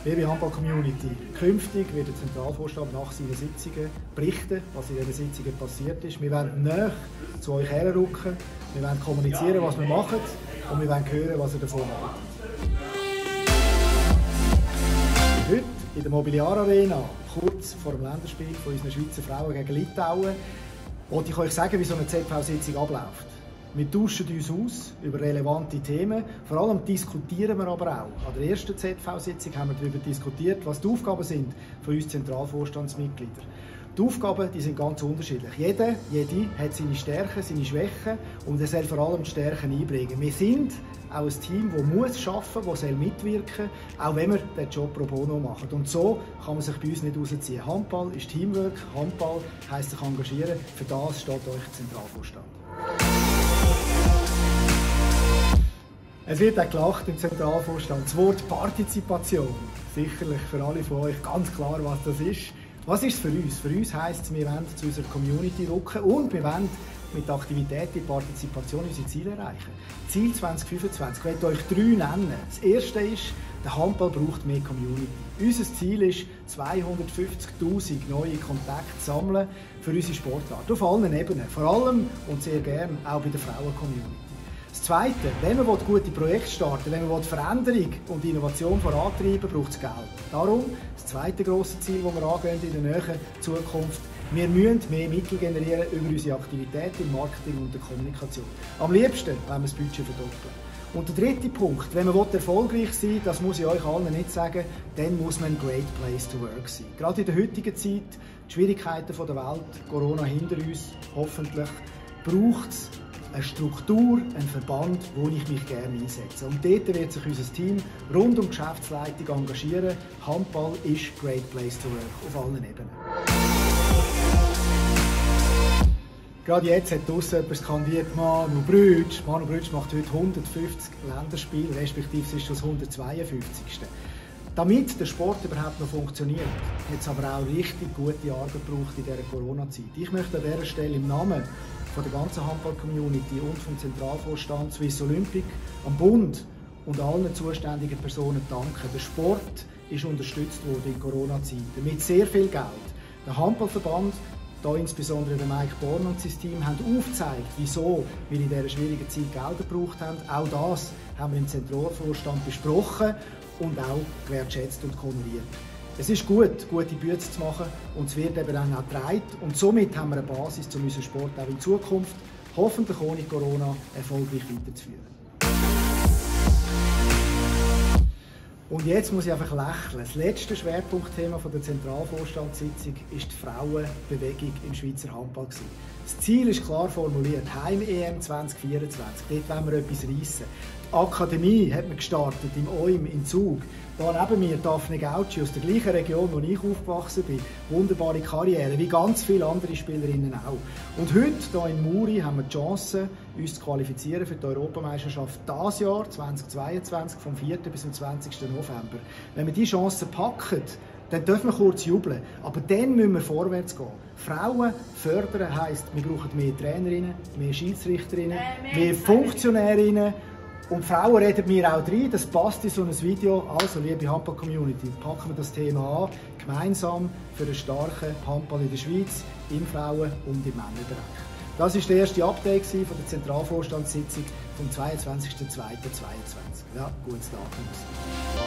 Liebe Handball-Community, künftig wird der Zentralvorstand nach seinen Sitzungen berichten, was in diesen Sitzungen passiert ist. Wir werden näher zu euch herrücken, wir werden kommunizieren, was wir machen und wir werden hören, was ihr davon macht. Heute in der Mobiliar Arena, kurz vor dem Länderspiel von unseren Schweizer Frauen gegen Litauen, wollte ich euch sagen, wie so eine ZV-Sitzung abläuft. Wir tauschen uns aus über relevante Themen. Vor allem diskutieren wir aber auch. An der ersten ZV-Sitzung haben wir darüber diskutiert, was die Aufgaben sind von uns Zentralvorstandsmitgliedern. Die Aufgaben die sind ganz unterschiedlich. Jede hat seine Stärken, seine Schwächen und er soll vor allem die Stärken einbringen. Wir sind auch ein Team, das muss arbeiten, das mitwirken soll, auch wenn wir den Job pro bono machen. Und so kann man sich bei uns nicht rausziehen. Handball ist Teamwork, Handball heisst sich engagieren. Für das steht euch der Zentralvorstand. Es wird auch gelacht im Zentralvorstand. Das Wort Partizipation, sicherlich für alle von euch ganz klar, was das ist. Was ist es für uns? Für uns heisst es, wir wollen zu unserer Community rücken und wir wollen mit Aktivität und Partizipation unsere Ziele erreichen. Ziel 2025, ich werde euch 3 nennen. Das erste ist, der Handball braucht mehr Community. Unser Ziel ist, 250'000 neue Kontakte zu sammeln für unsere Sportart. Auf allen Ebenen, vor allem und sehr gerne auch bei der Frauen-Community. Das Zweite, wenn man gute Projekte starten will, wenn man Veränderung und Innovation vorantreiben, braucht es Geld. Darum das zweite grosse Ziel, das wir angehen in der näheren Zukunft. Wir müssen mehr Mittel generieren über unsere Aktivitäten im Marketing und der Kommunikation. Am liebsten wollen wir das Budget verdoppeln. Und der dritte Punkt, wenn man erfolgreich sein will, das muss ich euch allen nicht sagen, dann muss man ein Great Place to Work sein. Gerade in der heutigen Zeit, die Schwierigkeiten der Welt, Corona hinter uns, hoffentlich, braucht es eine Struktur, einen Verband, wo ich mich gerne einsetze. Und dort wird sich unser Team rund um die Geschäftsleitung engagieren. Handball ist Great Place to Work auf allen Ebenen. Gerade jetzt hat draussen jemand skandiert, Manu Brütsch. Manu Brütsch macht heute 150 Länderspiele, respektive es ist schon das 152. Damit der Sport überhaupt noch funktioniert, hat es aber auch richtig gute Arbeit gebraucht in dieser Corona-Zeit. Ich möchte an dieser Stelle im Namen von der ganzen Handball-Community und vom Zentralvorstand Swiss Olympic, am Bund und allen zuständigen Personen danken. Der Sport ist unterstützt worden in Corona-Zeiten mit sehr viel Geld. Der Handballverband, da insbesondere der Mike Born und sein Team, haben aufgezeigt, wieso wir in dieser schwierigen Zeit Gelder gebraucht haben. Auch das haben wir im Zentralvorstand besprochen und auch gewertschätzt und honoriert. Es ist gut, gute Bücher zu machen und es wird eben dann auch getragen. Und somit haben wir eine Basis, um unseren Sport auch in Zukunft, hoffentlich ohne Corona, erfolgreich weiterzuführen. Und jetzt muss ich einfach lächeln. Das letzte Schwerpunktthema der Zentralvorstandssitzung war die Frauenbewegung im Schweizer Handball. Das Ziel ist klar formuliert, Heim-EM 2024, dort wollen wir etwas reissen. Die Akademie hat man gestartet, im OIM in Zug. Da neben mir Daphne Gauci aus der gleichen Region, wo ich aufgewachsen bin. Wunderbare Karriere, wie ganz viele andere Spielerinnen auch. Und heute, hier in Muri, haben wir die Chance, uns zu qualifizieren für die Europameisterschaft dieses Jahr, 2022, vom 4. bis zum 20. November. Wenn wir diese Chance packen, dann dürfen wir kurz jubeln. Aber dann müssen wir vorwärts gehen. Frauen fördern heisst, wir brauchen mehr Trainerinnen, mehr Schiedsrichterinnen, mehr Funktionärinnen. Und Frauen reden mir auch rein, das passt in so ein Video. Also, liebe Handball-Community, packen wir das Thema an, gemeinsam für einen starken Handball in der Schweiz, im Frauen- und im Männerbereich. Das war der erste Update von der Zentralvorstandssitzung vom 22.02.2022. Ja, gutes Datum.